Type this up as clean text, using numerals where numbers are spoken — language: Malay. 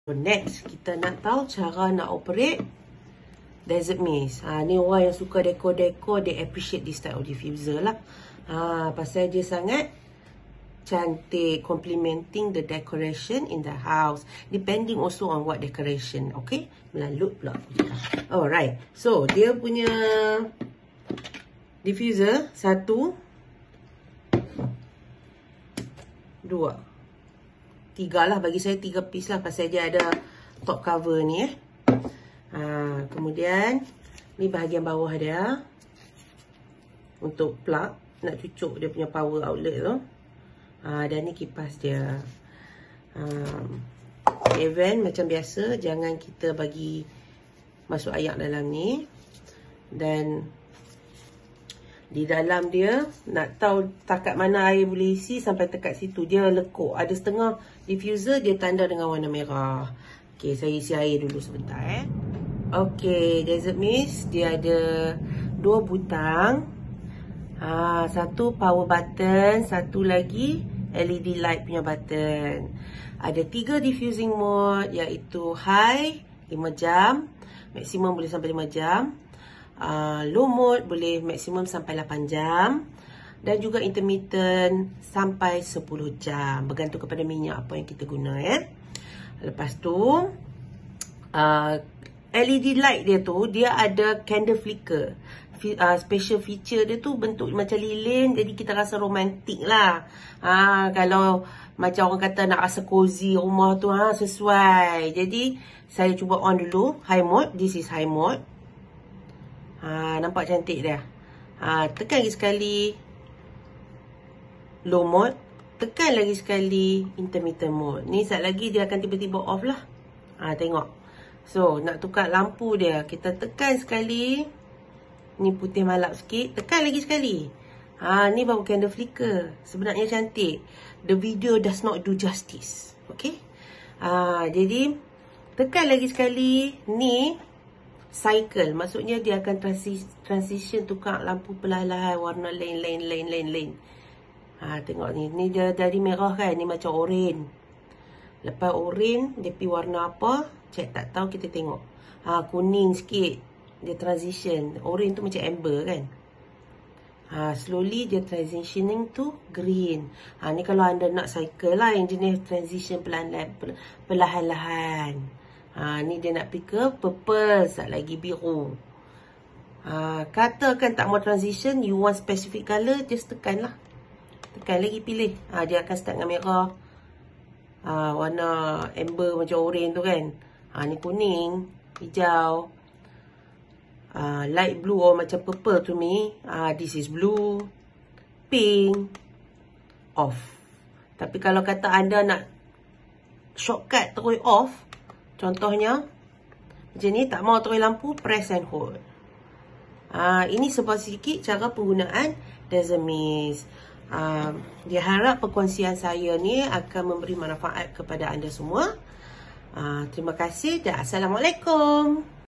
Next, kita nak tahu cara nak operate Desert Mist. Ni orang yang suka dekor-dekor, they appreciate this type of diffuser lah. Pasal dia sangat cantik, complementing the decoration in the house. Depending also on what decoration, okay? Melalut pula. Alright, so dia punya diffuser, 1, 2, 3 lah, bagi saya 3 piece lah pasal dia ada top cover ni kemudian ni bahagian bawah dia untuk plug, nak cucuk dia punya power outlet tu. Dan ni kipas dia. Event macam biasa, jangan kita bagi masuk air dalam ni. Dan di dalam dia, nak tahu takat mana air boleh isi sampai tekat situ. Dia lekuk. Ada setengah diffuser dia tanda dengan warna merah. Okay, saya isi air dulu sebentar Okay, Desert Mist dia ada 2 butang. Satu power button, satu lagi LED light punya button. Ada 3 diffusing mode, iaitu high 5 jam, maksimum boleh sampai 5 jam. Low mode boleh maksimum sampai 8 jam. Dan juga intermittent sampai 10 jam. Bergantung kepada minyak apa yang kita guna Lepas tu LED light dia tu, dia ada candle flicker. Special feature dia tu bentuk macam lilin, jadi kita rasa romantik lah. Kalau macam orang kata nak rasa cozy rumah tu, sesuai. Jadi saya cuba on dulu high mode. This is high mode. Nampak cantik dia. Tekan lagi sekali low mode. Tekan lagi sekali intermittent mode. Ni sekejap lagi dia akan tiba-tiba off lah. Tengok. So, nak tukar lampu dia, kita tekan sekali. Ni putih malap sikit. Tekan lagi sekali. Ni baru candle flicker. Sebenarnya cantik. The video does not do justice. Okay. Jadi, tekan lagi sekali. Ni cycle. Maksudnya dia akan transition tukar lampu perlahan-lahan. Warna lain. Tengok ni. Ni dia dari merah kan. Ni macam oren. Lepas oren, dia pergi warna apa? Cek tak tahu, kita tengok. Kuning sikit. Dia transition. Oren tu macam amber kan. Slowly dia transitioning to green. Ni kalau anda nak cycle lah. Yang jenis transition perlahan-lahan. Ni dia nak pergi ke purple. Sekejap lagi biru. Katakan tak mau transition, you want specific colour, just tekan lah. Tekan lagi, pilih. Dia akan start dengan merah. Warna amber macam oren tu kan. Ni kuning, hijau, light blue or macam purple to me. This is blue, pink, off. Tapi kalau kata anda nak shortcut terus off, contohnya macam ni, tak mau terus lampu, press and hold. Ini sebab sikit cara penggunaan Desert Mist. Dia harap perkongsian saya ni akan memberi manfaat kepada anda semua. Terima kasih dan Assalamualaikum.